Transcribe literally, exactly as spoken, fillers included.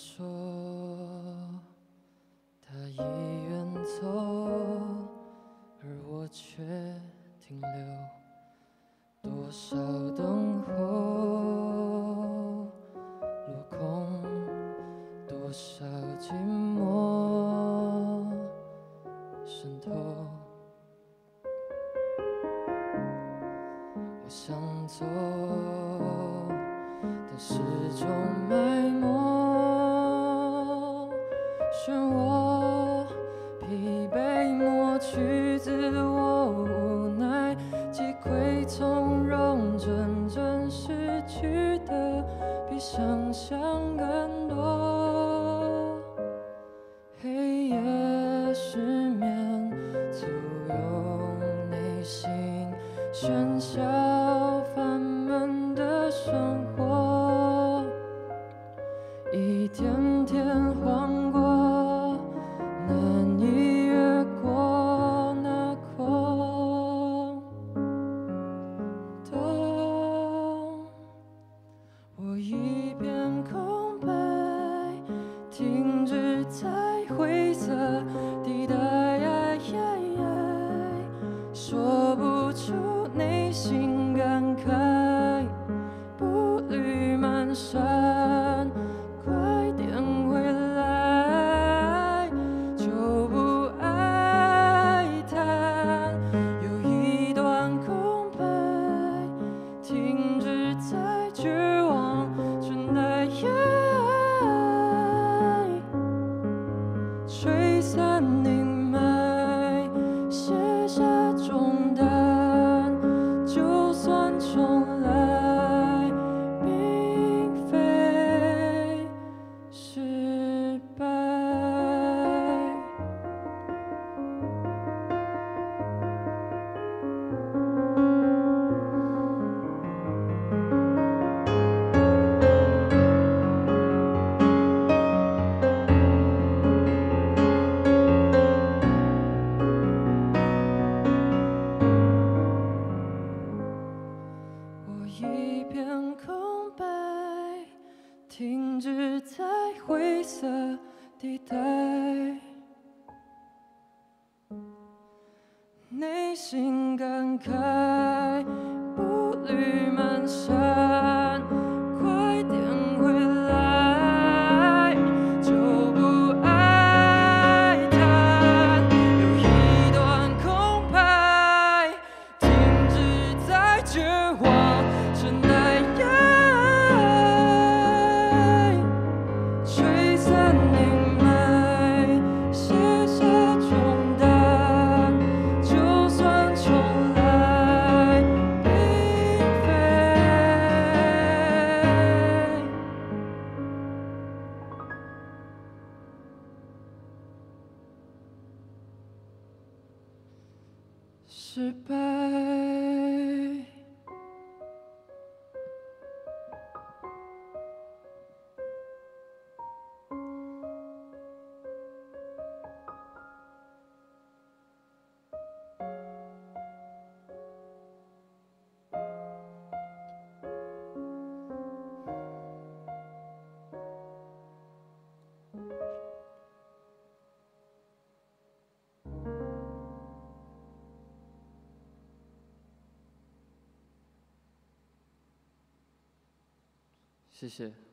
说他已远走，而我却停留。多少等候落空，多少寂寞渗透。我想走，但始终埋没。漩涡疲惫，抹去自我无奈，击溃从容，真正失去的比想象更多。黑夜失眠，簇拥内心喧嚣烦闷的生活，一天天晃过，难以越过那空洞。我一片空白，停止在灰色地带，说不出内心感慨，步履蹒跚，快点回来，就不爱谈。有一段空白，停止在绝望尘埃，吹散阴霾，卸下重担，就算重来，并非失败。我一片空白，停止在灰色地带，内心感慨，步履蹒跚，快点回来，就不爱谈。有一段空白，停止在绝望尘埃，吹散阴霾，卸下重担，就算重来，并非失败。谢谢。